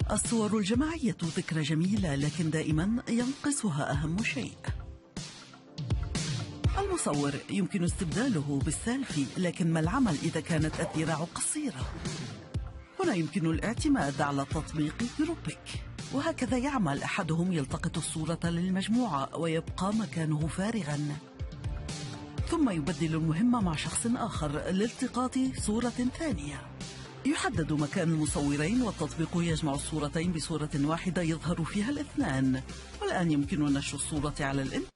الصور الجماعية ذكرى جميلة، لكن دائما ينقصها أهم شيء. المصور يمكن استبداله بالسيلفي، لكن ما العمل إذا كانت الذراع قصيرة؟ هنا يمكن الاعتماد على تطبيق جروبيك، وهكذا يعمل. أحدهم يلتقط الصورة للمجموعة ويبقى مكانه فارغا، ثم يبدل المهمة مع شخص آخر لالتقاط صورة ثانية. يحدد مكان المصورين، والتطبيق يجمع الصورتين بصورة واحدة يظهر فيها الاثنان. والآن يمكن نشر الصورة على الإنترنت.